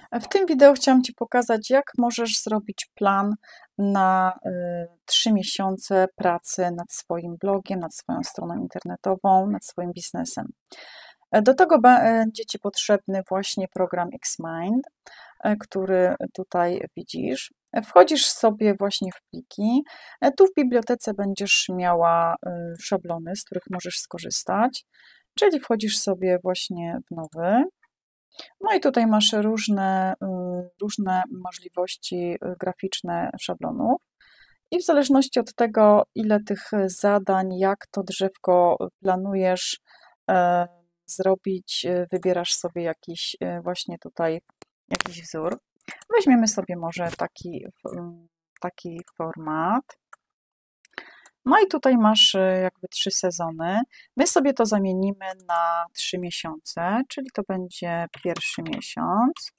W tym wideo chciałam Ci pokazać, jak możesz zrobić plan na 3 miesiące pracy nad swoim blogiem, nad swoją stroną internetową, nad swoim biznesem. Do tego będzie Ci potrzebny właśnie program Xmind, który tutaj widzisz. Wchodzisz sobie właśnie w pliki. Tu w bibliotece będziesz miała szablony, z których możesz skorzystać, czyli wchodzisz sobie właśnie w nowy. No i tutaj masz różne możliwości graficzne szablonów i w zależności od tego, ile tych zadań, jak to drzewko planujesz zrobić, wybierasz sobie jakiś właśnie tutaj jakiś wzór. Weźmiemy sobie może taki format. No i tutaj masz jakby 3 sezony. My sobie to zamienimy na 3 miesiące, czyli to będzie pierwszy miesiąc,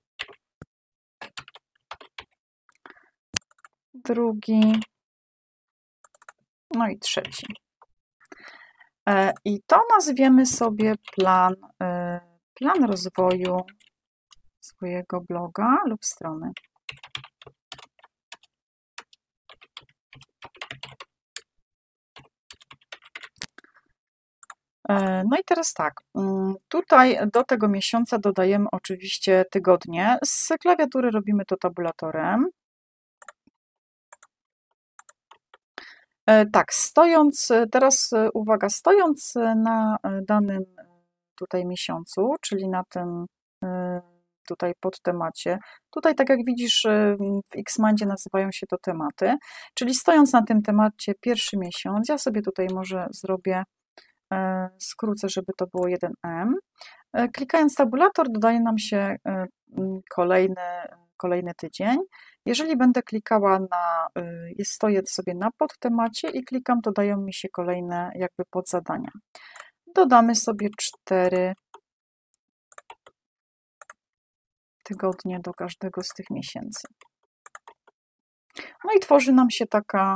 drugi, no i trzeci. I to nazwiemy sobie plan rozwoju swojego bloga lub strony. No i teraz tak, tutaj do tego miesiąca dodajemy oczywiście tygodnie. Z klawiatury robimy to tabulatorem. Tak, teraz uwaga, stojąc na danym tutaj miesiącu, czyli na tym tutaj podtemacie, tutaj tak jak widzisz w Xmindzie nazywają się to tematy, czyli stojąc na tym temacie pierwszy miesiąc, ja sobie tutaj może zrobię, skrócę, żeby to było 1M. Klikając tabulator dodaje nam się kolejny tydzień. Jeżeli będę klikała stoję sobie na podtemacie i klikam, to dają mi się kolejne jakby podzadania. Dodamy sobie 4 tygodnie do każdego z tych miesięcy. No i tworzy nam się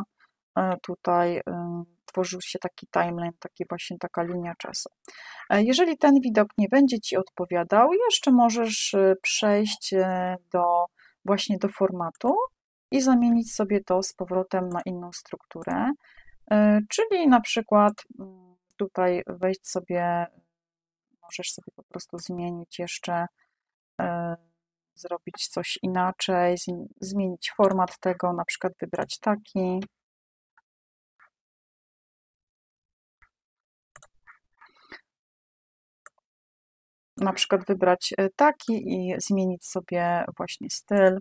tworzył się taki timeline, taka linia czasu. Jeżeli ten widok nie będzie Ci odpowiadał, jeszcze możesz przejść właśnie do formatu i zamienić sobie to z powrotem na inną strukturę, czyli na przykład tutaj możesz sobie po prostu zmienić jeszcze, zrobić coś inaczej, zmienić format tego, na przykład wybrać taki. Na przykład wybrać taki i zmienić sobie właśnie styl.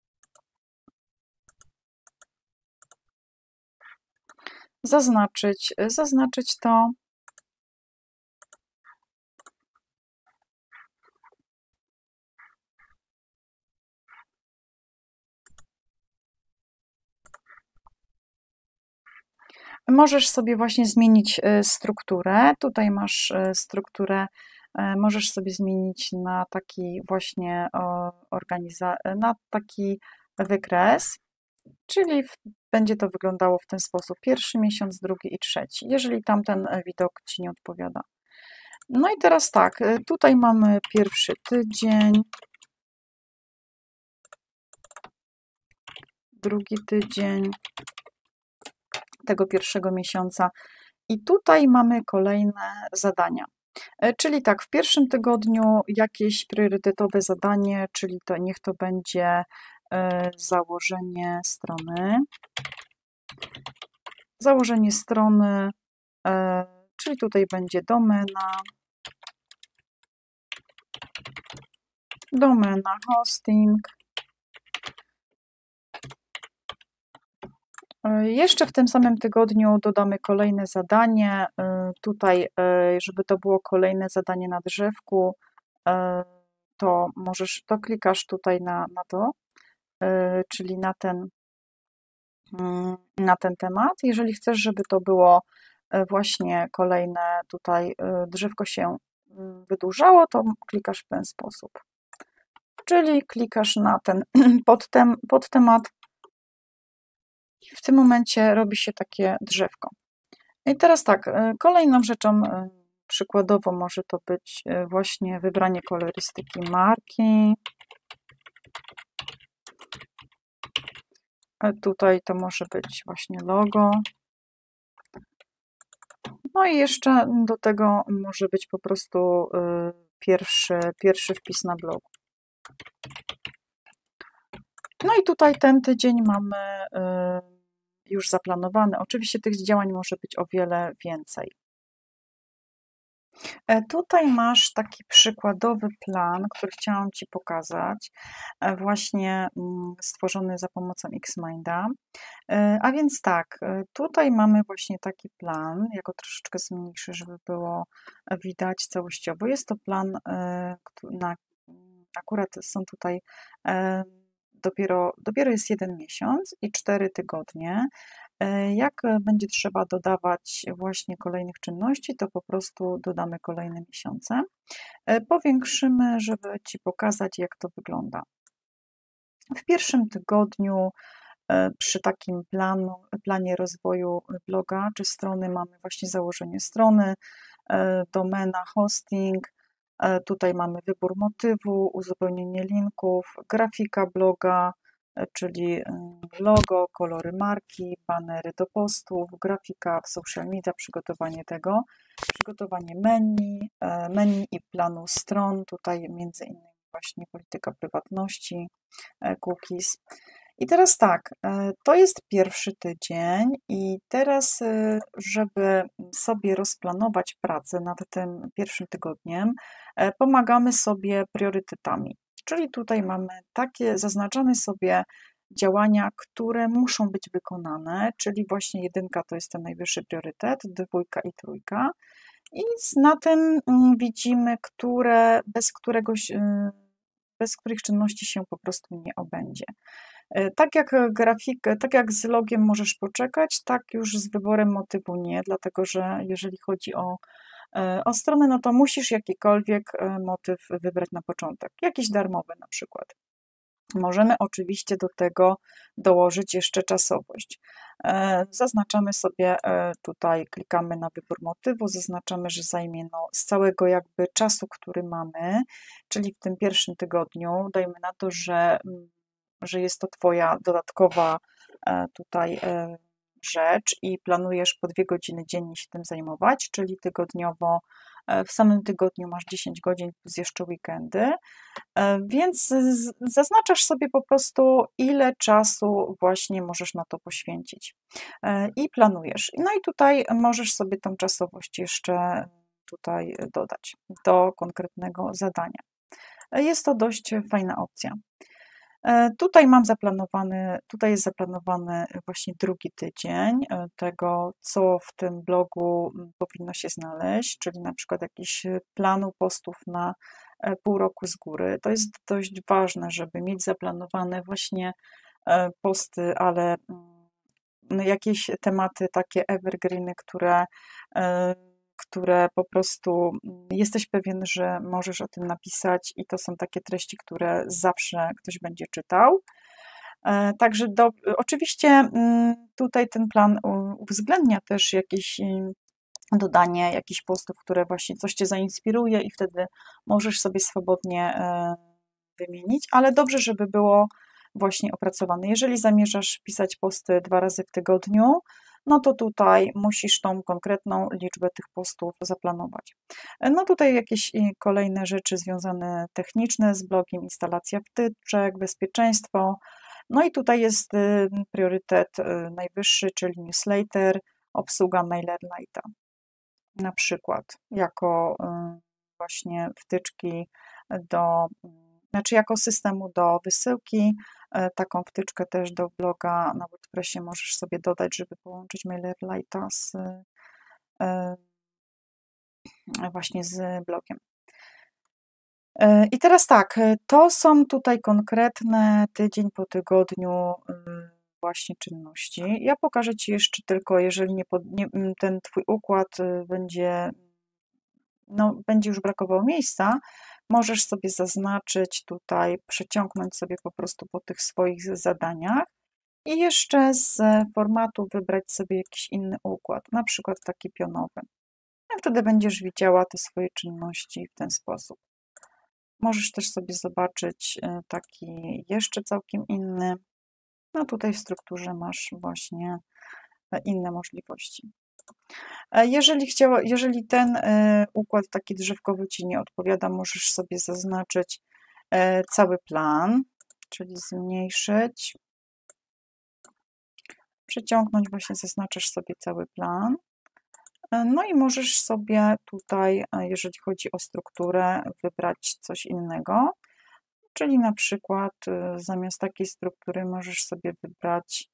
Zaznaczyć to. Możesz sobie właśnie zmienić strukturę. Tutaj masz strukturę, możesz sobie zmienić na taki właśnie na taki wykres, czyli będzie to wyglądało w ten sposób: pierwszy miesiąc, drugi i trzeci, jeżeli tamten widok Ci nie odpowiada. No i teraz tak, tutaj mamy pierwszy tydzień, drugi tydzień tego pierwszego miesiąca i tutaj mamy kolejne zadania. Czyli tak, w pierwszym tygodniu jakieś priorytetowe zadanie, czyli to niech to będzie założenie strony. Założenie strony, czyli tutaj będzie domena, hosting. Jeszcze w tym samym tygodniu dodamy kolejne zadanie. Tutaj, żeby to było kolejne zadanie na drzewku, to klikasz tutaj na to, czyli na ten temat. Jeżeli chcesz, żeby to było właśnie kolejne, tutaj drzewko się wydłużało, to klikasz w ten sposób. Czyli klikasz na ten podtemat i w tym momencie robi się takie drzewko. I teraz tak, kolejną rzeczą przykładowo może to być właśnie wybranie kolorystyki marki. Tutaj to może być właśnie logo. No i jeszcze do tego może być po prostu pierwszy wpis na blogu. No i tutaj ten tydzień mamy już zaplanowany. Oczywiście tych działań może być o wiele więcej. Tutaj masz taki przykładowy plan, który chciałam Ci pokazać, właśnie stworzony za pomocą Xminda. A więc tak, tutaj mamy właśnie taki plan, ja go troszeczkę zmniejszę, żeby było widać całościowo. Jest to plan, akurat są tutaj dopiero jest 1 miesiąc i 4 tygodnie. Jak będzie trzeba dodawać właśnie kolejnych czynności, to po prostu dodamy kolejne miesiące. Powiększymy, żeby Ci pokazać, jak to wygląda. W pierwszym tygodniu przy takim planie rozwoju bloga czy strony mamy właśnie założenie strony, domena, hosting. Tutaj mamy wybór motywu, uzupełnienie linków, grafika bloga, czyli logo, kolory marki, banery do postów, grafika w social media, przygotowanie tego, przygotowanie menu i planu stron, tutaj między innymi właśnie polityka prywatności, cookies. I teraz tak, to jest pierwszy tydzień i teraz, żeby sobie rozplanować pracę nad tym pierwszym tygodniem, pomagamy sobie priorytetami. Czyli tutaj mamy zaznaczamy sobie działania, które muszą być wykonane, czyli właśnie 1 to jest ten najwyższy priorytet, 2 i 3. I na tym widzimy, bez których czynności się po prostu nie obędzie. Tak jak z logiem możesz poczekać, tak już z wyborem motywu nie, dlatego że jeżeli chodzi o stronę, no to musisz jakikolwiek motyw wybrać na początek, jakiś darmowy na przykład. Możemy oczywiście do tego dołożyć jeszcze czasowość. Zaznaczamy sobie tutaj, klikamy na wybór motywu, zaznaczamy, że zajmie z całego jakby czasu, który mamy, czyli w tym pierwszym tygodniu, dajmy na to, że jest to Twoja dodatkowa tutaj rzecz i planujesz po 2 godziny dziennie się tym zajmować, czyli tygodniowo, w samym tygodniu masz 10 godzin plus jeszcze weekendy, więc zaznaczasz sobie po prostu, ile czasu właśnie możesz na to poświęcić i planujesz. No i tutaj możesz sobie tą czasowość jeszcze tutaj dodać do konkretnego zadania. Jest to dość fajna opcja. Tutaj jest zaplanowany właśnie 2 tydzień tego, co w tym blogu powinno się znaleźć, czyli na przykład jakiś planu postów na pół roku z góry. To jest dość ważne, żeby mieć zaplanowane właśnie posty, ale jakieś tematy takie evergreeny, które po prostu jesteś pewien, że możesz o tym napisać i to są takie treści, które zawsze ktoś będzie czytał. Także oczywiście tutaj ten plan uwzględnia też jakieś dodanie jakichś postów, które właśnie coś Cię zainspiruje i wtedy możesz sobie swobodnie wymienić, ale dobrze, żeby było właśnie opracowane. Jeżeli zamierzasz pisać posty 2 razy w tygodniu, no to tutaj musisz tą konkretną liczbę tych postów zaplanować. No tutaj jakieś kolejne rzeczy związane techniczne z blogiem, instalacja wtyczek, bezpieczeństwo. No i tutaj jest priorytet najwyższy, czyli newsletter, obsługa MailerLite'a. Na przykład jako właśnie wtyczki znaczy jako systemu do wysyłki. Taką wtyczkę też do bloga na WordPressie możesz sobie dodać, żeby połączyć MailerLite'a właśnie z blogiem. I teraz tak, to są tutaj konkretne tydzień po tygodniu właśnie czynności. Ja pokażę Ci jeszcze tylko, jeżeli ten Twój układ będzie już brakowało miejsca, możesz sobie zaznaczyć tutaj, przeciągnąć sobie po prostu po tych swoich zadaniach i jeszcze z formatu wybrać sobie jakiś inny układ, na przykład taki pionowy. I wtedy będziesz widziała te swoje czynności w ten sposób. Możesz też sobie zobaczyć taki jeszcze całkiem inny. No tutaj w strukturze masz właśnie inne możliwości. Jeżeli ten układ taki drzewkowy Ci nie odpowiada, możesz sobie zaznaczyć cały plan, czyli zmniejszyć, przeciągnąć, właśnie zaznaczasz sobie cały plan. No i możesz sobie tutaj, jeżeli chodzi o strukturę, wybrać coś innego, czyli na przykład zamiast takiej struktury możesz sobie wybrać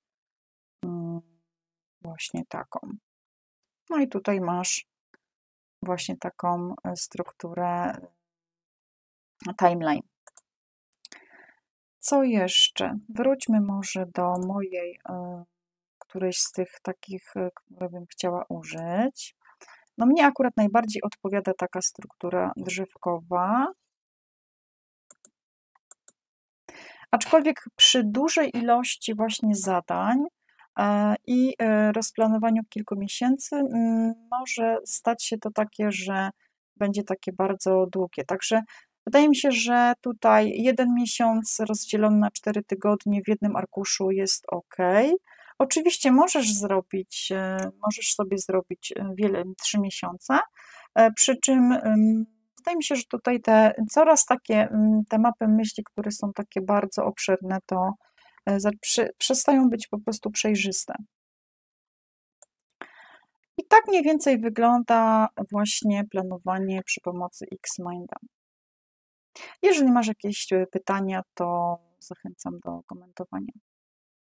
właśnie taką. No i tutaj masz właśnie taką strukturę timeline. Co jeszcze? Wróćmy może do mojej, którejś z tych takich, które bym chciała użyć. No mnie akurat najbardziej odpowiada taka struktura drzewkowa. Aczkolwiek przy dużej ilości właśnie zadań i rozplanowaniu kilku miesięcy może stać się to takie, że będzie takie bardzo długie. Także wydaje mi się, że tutaj 1 miesiąc rozdzielony na 4 tygodnie w jednym arkuszu jest ok. Oczywiście możesz sobie zrobić 3 miesiące, przy czym wydaje mi się, że tutaj coraz te mapy myśli, które są takie bardzo obszerne, to przestają być po prostu przejrzyste. I tak mniej więcej wygląda właśnie planowanie przy pomocy Xminda. Jeżeli masz jakieś pytania, to zachęcam do komentowania.